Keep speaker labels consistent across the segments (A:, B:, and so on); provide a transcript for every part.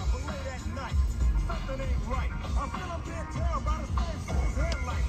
A: but late at night, something ain't right. I feel I can't tell by the same shit's headlights.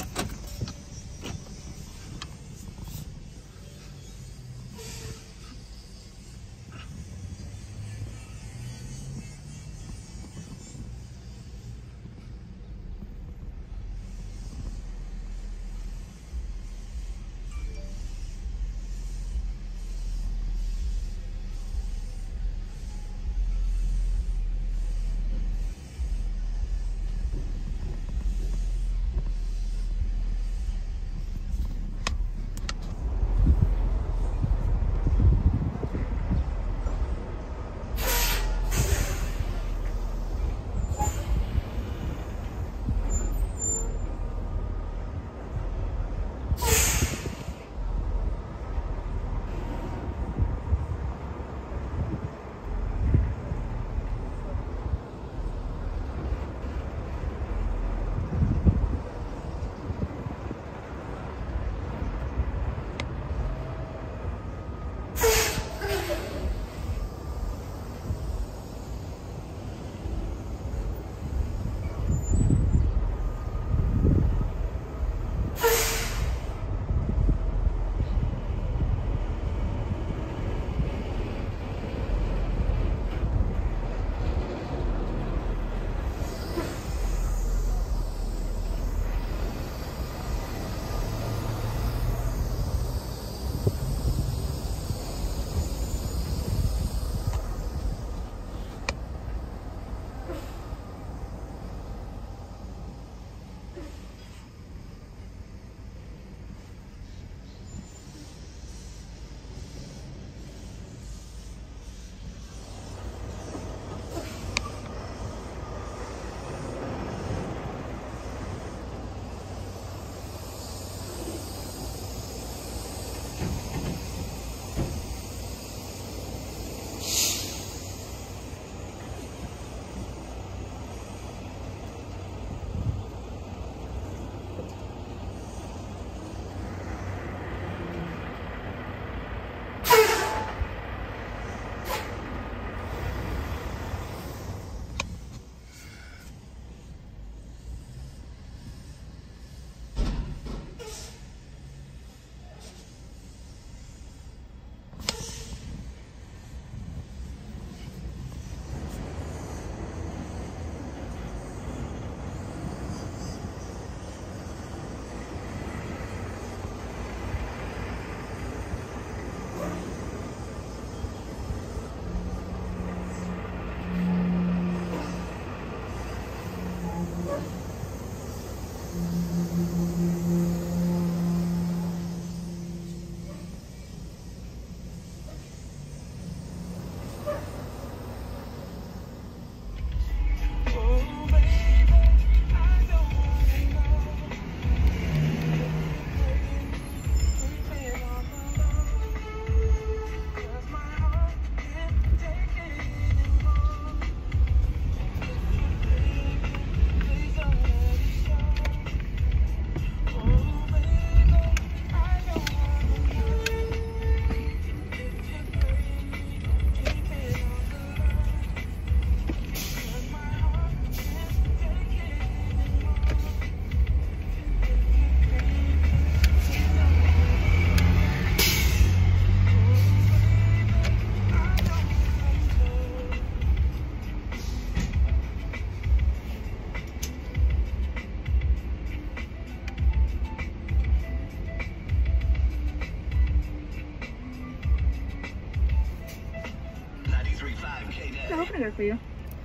B: What can I get for you?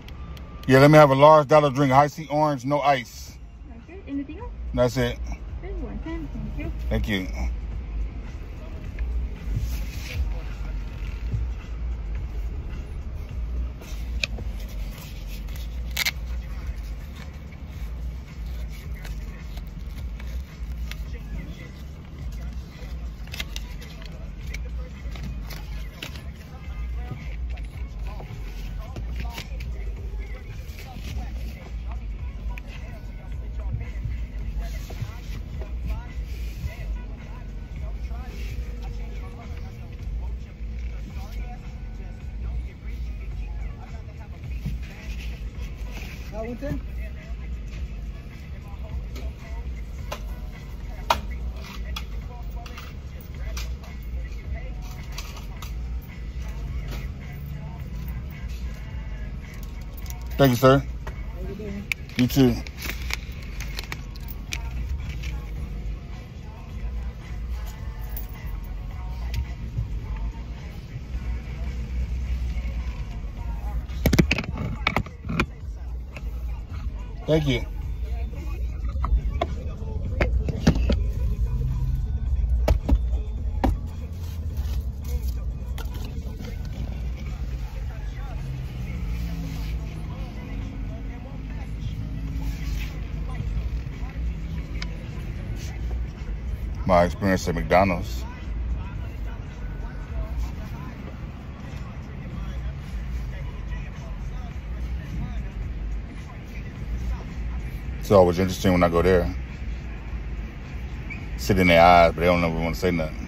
C: Yeah, let me have a large dollar drink, high C orange, no ice.
B: Okay. Anything else?
C: That's it.
B: Okay, 110. Thank you.
C: Thank you.
D: unten?
C: Thank you, sir. You too. Thank you. My experience at McDonald's. It's always interesting when I go there. Sit in their eyes, but they don't ever want to say nothing.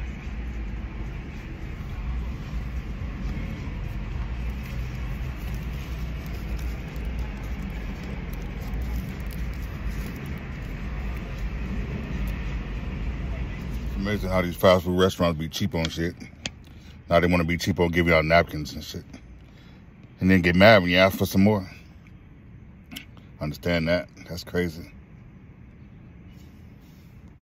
C: It's amazing how these fast food restaurants be cheap on shit. Now they want to be cheap on giving out napkins and shit. And then get mad when you ask for some more. Understand that. That's crazy.